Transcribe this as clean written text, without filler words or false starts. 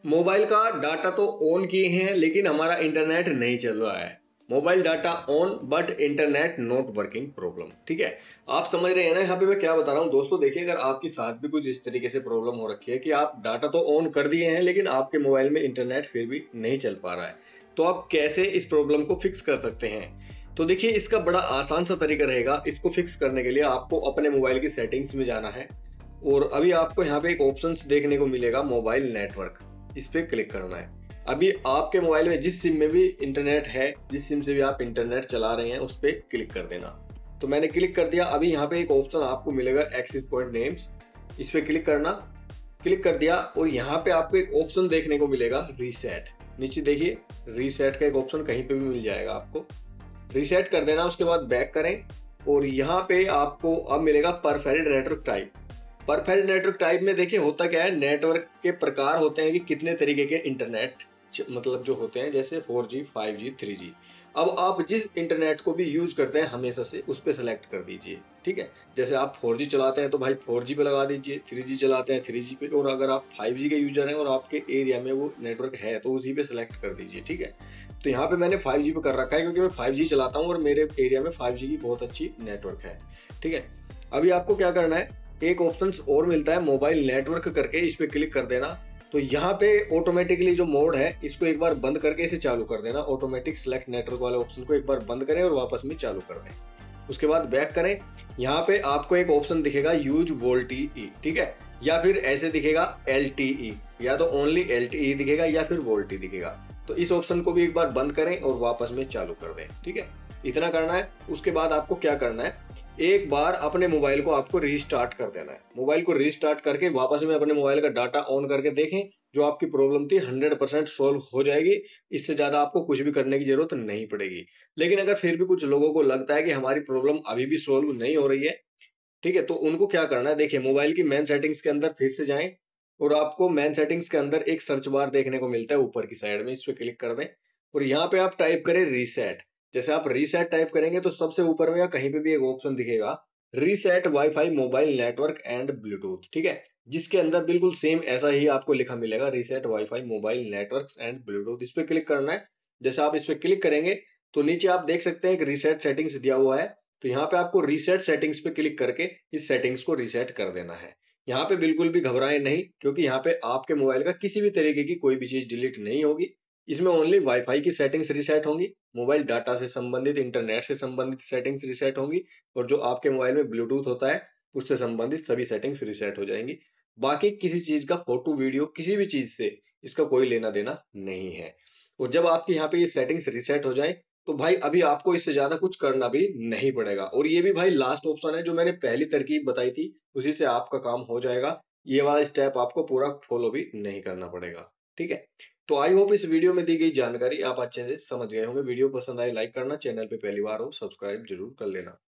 Mobile का data तो on किए हैं लेकिन हमारा इंटरनेट नहीं चल रहा है। Mobile data on but internet not working problem. ठीक है, आप समझ रहे हैं ना यहाँ पे मैं क्या बता रहा हूँ। दोस्तों देखिए, अगर आपके साथ भी कुछ इस तरीके से प्रॉब्लम हो रखी है कि आप डाटा तो ऑन कर दिए हैं लेकिन आपके मोबाइल में इंटरनेट फिर भी नहीं चल पा रहा है, तो आप कैसे इस प्रॉब्लम को फिक्स कर सकते हैं। तो देखिए, इसका बड़ा आसान सा तरीका रहेगा। इसको फिक्स करने के लिए आपको अपने मोबाइल की सेटिंग्स में जाना है और अभी आपको यहाँ पे एक ऑप्शन देखने को मिलेगा, मोबाइल नेटवर्क। इस पे क्लिक करना है। अभी आपके मोबाइल में जिस सिम में भी इंटरनेट है, जिस सिम से भी आप इंटरनेट चला रहे हैं, उस पे क्लिक कर देना। तो मैंने क्लिक कर दिया। अभी यहाँ पे एक ऑप्शन आपको मिलेगा, एक्सेस पॉइंट नेम्स। इस पे क्लिक करना। क्लिक कर दिया और यहाँ पे आपको एक ऑप्शन देखने को मिलेगा, रीसेट। नीचे देखिए, रीसेट का एक ऑप्शन कहीं पे भी मिल जाएगा आपको। रीसेट कर देना। उसके बाद बैक करें और यहाँ पे आपको अब मिलेगा perfect network type. Perfect network type में देखिए होता क्या है, नेटवर्क के प्रकार होते हैं कि कितने तरीके के इंटरनेट मतलब जो होते हैं, जैसे 4G 5G 3G। अब आप जिस इंटरनेट को भी यूज करते हैं हमेशा से उस पर सेलेक्ट कर दीजिए। ठीक है, जैसे आप 4G चलाते हैं तो भाई 4G पे लगा दीजिए, 3G चलाते हैं 3G पे, और अगर आप 5G के यूजर हैं और आपके एरिया में वो नेटवर्क है तो उसी पे सेलेक्ट कर दीजिए। ठीक है, तो यहाँ पे मैंने 5G पे कर रखा है क्योंकि मैं 5G चलाता हूँ और मेरे एरिया में 5G की बहुत अच्छी नेटवर्क है। ठीक है, अभी आपको क्या करना है, एक ऑप्शन और मिलता है मोबाइल नेटवर्क करके, इस पे क्लिक कर देना। तो यहाँ पे ऑटोमेटिकली जो मोड है इसको एक बार बंद करके इसे चालू कर देना। ऑटोमेटिक सेलेक्ट नेटवर्क वाले ऑप्शन को एक बार बंद करें और वापस में चालू कर दें। उसके बाद बैक करें। यहाँ पे आपको एक ऑप्शन दिखेगा, यूज वोल्टीई। ठीक है, या फिर ऐसे दिखेगा LTE, या तो ओनली LTE दिखेगा या फिर वोल्टी दिखेगा। तो इस ऑप्शन को भी एक बार बंद करें और वापस में चालू कर दें। ठीक है, इतना करना है। उसके बाद आपको क्या करना है, एक बार अपने मोबाइल को आपको रीस्टार्ट कर देना है। मोबाइल को रीस्टार्ट करके वापस में अपने मोबाइल का डाटा ऑन करके देखें, जो आपकी प्रॉब्लम थी 100% सोल्व हो जाएगी। इससे ज्यादा आपको कुछ भी करने की जरूरत नहीं पड़ेगी। लेकिन अगर फिर भी कुछ लोगों को लगता है कि हमारी प्रॉब्लम अभी भी सोल्व नहीं हो रही है, ठीक है, तो उनको क्या करना है, देखिए मोबाइल की मेन सेटिंग्स के अंदर फिर से जाएं और आपको मेन सेटिंग्स के अंदर एक सर्च बार देखने को मिलता है ऊपर की साइड में। इस पे क्लिक कर दें और यहाँ पे आप टाइप करें रीसेट। जैसे आप रीसेट टाइप करेंगे तो सबसे ऊपर में या कहीं पे भी एक ऑप्शन दिखेगा, reset WiFi mobile network and Bluetooth. ठीक है, जिसके अंदर बिल्कुल सेम ऐसा ही आपको लिखा मिलेगा, reset WiFi mobile network and Bluetooth. इस पे क्लिक करना है। जैसे आप इस पे क्लिक करेंगे तो नीचे आप देख सकते हैं एक रीसेट सेटिंग्स दिया हुआ है। तो यहाँ पे आपको रीसेट सेटिंग्स पे क्लिक करके इस सेटिंग्स को रीसेट कर देना है। यहाँ पे बिल्कुल भी घबराएं नहीं, क्योंकि यहाँ पे आपके मोबाइल का किसी भी तरीके की कोई भी चीज डिलीट नहीं होगी। इसमें ओनली वाईफाई की सेटिंग्स रीसेट होंगी, मोबाइल डाटा से संबंधित, इंटरनेट से संबंधित सेटिंग्स रीसेट होंगी, और जो आपके मोबाइल में ब्लूटूथ होता है उससे संबंधित सभी सेटिंग्स रीसेट हो जाएंगी। बाकी किसी चीज का, फोटो वीडियो किसी भी चीज से इसका कोई लेना देना नहीं है। और जब आपकी यहाँ पे ये सेटिंग्स रीसेट हो जाए तो भाई अभी आपको इससे ज्यादा कुछ करना भी नहीं पड़ेगा। और ये भी भाई लास्ट ऑप्शन है, जो मैंने पहली तरकीब बताई थी उसी से आपका काम हो जाएगा। ये वाला स्टेप आपको पूरा फॉलो भी नहीं करना पड़ेगा। ठीक है, तो आई होप इस वीडियो में दी गई जानकारी आप अच्छे से समझ गए होंगे। वीडियो पसंद आए लाइक करना, चैनल पे पहली बार हो सब्सक्राइब जरूर कर लेना।